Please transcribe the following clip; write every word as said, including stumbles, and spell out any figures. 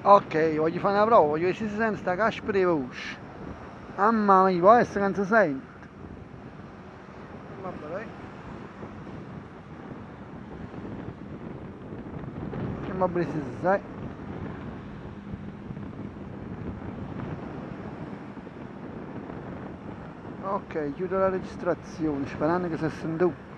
Ok, voglio fare una prova, voglio vedere se si sente sta caspita di voce. Mamma mia, può essere che non si sente. Vabbè, dai. Che vabbè se si sente. Ok, chiudo la registrazione, sperando che si sente.